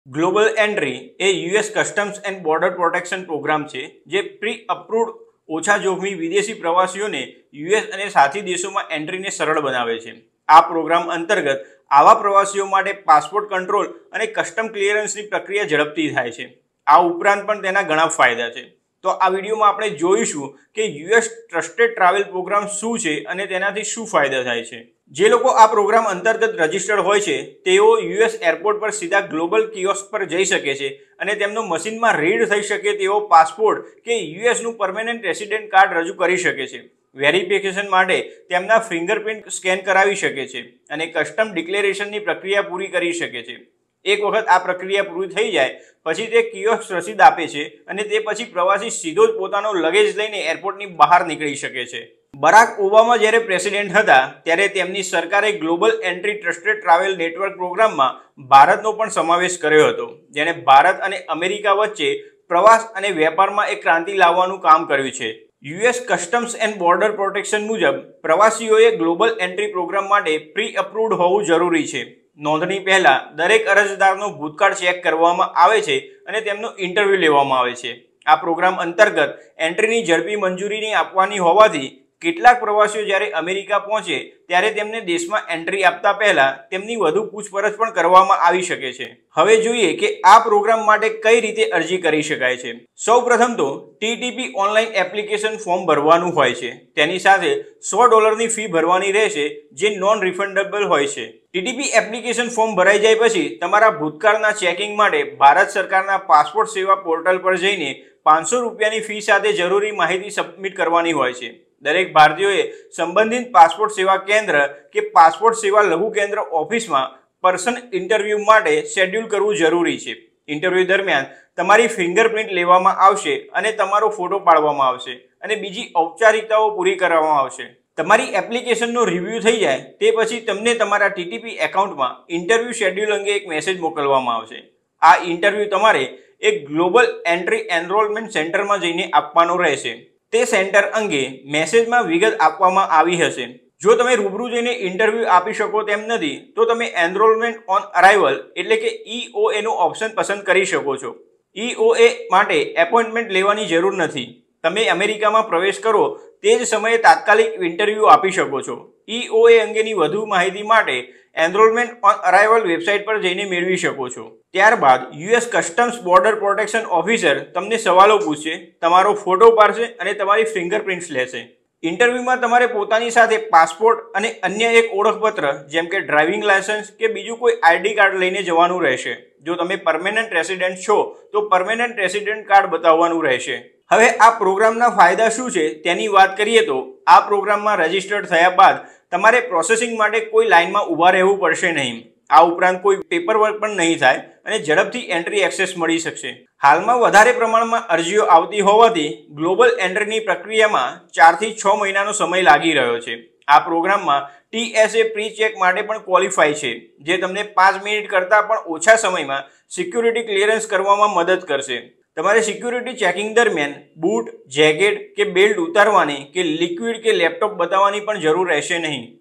Global Entry એ US Customs and Border Protection program છે જે પ્રી અપ્રુવ્ડ ઓછા જોખમી વિદેશી પ્રવાસીઓને યુએસ અને સાથી દેશોમાં એન્ટ્રીને સરળ બનાવે છે। આ પ્રોગ્રામ અંતર્ગત આવા પ્રવાસીઓ માટે પાસપોર્ટ કંટ્રોલ અને કસ્ટમ ક્લિયરન્સની પ્રક્રિયા ઝડપથી થાય છે। આ ઉપરાંત પણ તેના ઘણા ફાયદા છે। તો આ વિડીયોમાં આપણે જોઈશું કે યુએસ ટ્રસ્ટેડ ટ્રાવેલ પ્રોગ્રામ શું છે અને તેનાથી શું ફાયદા થાય છે। જે લોકો આ પ્રોગ્રામ અંતર્ગત રજીસ્ટર્ડ હોય છે તેઓ યુએસ એરપોર્ટ પર સીધા ગ્લોબલ કિયોસ્ક પર જઈ શકે છે અને તેમનો મશીનમાં રીડ થઈ શકે તેવો પાસપોર્ટ કે યુએસનું પરમેનન્ટ રેસિડેન્ટ કાર્ડ રજૂ કરી શકે છે। વેરિફિકેશન માટે તેમના ફિંગરપ્રિન્ટ સ્કેન કરાવી શકે છે અને કસ્ટમ ડિક્લેરેશનની પ્રક્રિયા પૂરી કરી શકે છે। એક વખત આ પ્રક્રિયા પૂરી થઈ જાય પછી તે કિયોસ્ક રસીદ આપે છે અને તે પછી પ્રવાસી સીધો જ પોતાનો લગેજ લઈને એરપોર્ટની બહાર નીકળી શકે છે। બરાક ઓબામા જ્યારે પ્રેસિડેન્ટ હતા ત્યારે તેમની સરકારે Global Entry trusted travel network પ્રોગ્રામમાં ભારતનો પણ સમાવેશ કર્યો હતો, જેણે ભારત અને અમેરિકા વચ્ચે પ્રવાસ અને વેપારમાં એક ક્રાંતિ લાવવાનું કામ કર્યું છે। US Customs and Border Protection મુજબ પ્રવાસીઓએ ગ્લોબલ એન્ટ્રી પ્રોગ્રામ માટે પ્રી અપ્રુવ્ડ હોવું જરૂરી છે। નોંધણી પહેલા દરેક અરજદારનો ભૂતકાળ ચેક કરવામાં આવે છે અને તેમનો ઇન્ટરવ્યૂ લેવામાં આવે છે। આ પ્રોગ્રામ અંતર્ગત એન્ટ્રીની ઝડપી મંજૂરી આપવાની હોવાથી કેટલાક પ્રવાસીઓ જ્યારે અમેરિકા પહોંચે ત્યારે તેમને દેશમાં એન્ટ્રી આપતા પહેલા તેમની વધુ પૂછપરછ પણ કરવામાં આવી શકે છે। હવે જોઈએ કે આ પ્રોગ્રામ માટે કઈ રીતે અરજી કરી શકાય છે। સૌપ્રથમ તો ટીટીપી ઓનલાઈન એપ્લિકેશન ફોર્મ ભરવાનું હોય છે। તેની સાથે $100ની ફી ભરવાની રહેશે જે નોન રિફંડેબલ હોય છે। ટીટીપી એપ્લિકેશન ફોર્મ ભરાઈ જાય પછી તમારા ભૂતકાળના ચેકિંગ માટે ભારત સરકારના પાસપોર્ટ સેવા પોર્ટલ પર જઈને ₹500ની ફી સાથે જરૂરી માહિતી સબમિટ કરવાની હોય છે। દરેક ભારતીયોએ સંબંધિત પાસપોર્ટ સેવા કેન્દ્ર કે પાસપોર્ટ સેવા લઘુ કેન્દ્ર ઓફિસમાં પર્સન ઇન્ટરવ્યૂ માટે શેડ્યુલ કરવું જરૂરી છે। ઇન્ટરવ્યૂ દરમિયાન તમારી ફિંગરપ્રિન્ટ લેવામાં આવશે અને તમારો ફોટો પાડવામાં આવશે અને બીજી ઔપચારિકતાઓ પૂરી કરવામાં આવશે। તમારી એપ્લિકેશનનો રિવ્યૂ થઈ જાય તે પછી તમને તમારા ટીટીપી એકાઉન્ટમાં ઇન્ટરવ્યૂ શેડ્યુલ અંગે એક મેસેજ મોકલવામાં આવશે। આ ઇન્ટરવ્યૂ તમારે એક ગ્લોબલ એન્ટ્રી એનરોલમેન્ટ સેન્ટરમાં જઈને આપવાનો રહેશે। તે સેન્ટર અંગે મેસેજમાં વિગત આપવામાં આવી હશે। જો તમે રૂબરૂ જઈને ઇન્ટરવ્યૂ આપી શકો તેમ નથી તો તમે એનરોલમેન્ટ ઓન અરાઇવલ એટલે કે EOA નો ઓપ્શન પસંદ કરી શકો છો। EOA માટે એપોઇન્ટમેન્ટ લેવાની જરૂર નથી। તમે અમેરિકામાં પ્રવેશ કરો તે જ સમયે તાત્કાલિક ઇન્ટરવ્યૂ આપી શકો છો। EOA અંગેની વધુ માહિતી માટે એનરોલમેન્ટ ઓન અરાઇવલ વેબસાઇટ પર જઈને મેળવી શકો છો। ત્યારબાદ US Customs Border Protection officer તમને સવાલો પૂછશે, તમારો ફોટો પાડશે અને તમારી ફિંગરપ્રિન્ટ્સ લેશે। ઇન્ટરવ્યુમાં તમારે પોતાની સાથે પાસપોર્ટ અને અન્ય એક ઓળખપત્ર જેમ કે ડ્રાઇવિંગ લાયસન્સ કે બીજું કોઈ આઈડી કાર્ડ લઈને જવાનું રહેશે। જો તમે પરમેનન્ટ રેસિડેન્ટ છો તો પરમેનન્ટ રેસિડેન્ટ કાર્ડ બતાવવાનું રહેશે। હવે આ પ્રોગ્રામના ફાયદા શું છે તેની વાત કરીએ તો આ પ્રોગ્રામમાં રજીસ્ટર્ડ થયા બાદ તમારે પ્રોસેસિંગ માટે કોઈ લાઇનમાં ઊભા રહેવું પડશે નહીં। આ ઉપરાંત કોઈ પેપર વર્ક પણ નહીં થાય અને ઝડપથી એન્ટ્રી એક્સેસ મળી શકશે। હાલમાં વધારે પ્રમાણમાં અરજીઓ આવતી હોવાથી ગ્લોબલ એન્ટ્રીની પ્રક્રિયામાં 4 થી 6 મહિનાનો સમય લાગી રહ્યો છે। આ પ્રોગ્રામમાં TSA પ્રી ચેક માટે પણ ક્વોલિફાય છે, જે તમને 5 મિનિટ કરતાં પણ ઓછા સમયમાં સિક્યુરિટી ક્લિયરન્સ કરવામાં મદદ કરશે। તમારે સિક્યુરિટી ચેકિંગ દરમિયાન બૂટ, જેકેટ કે બેલ્ટ ઉતારવાની કે લિક્વિડ કે લેપટોપ બતાવવાની પણ જરૂર રહેશે નહીં।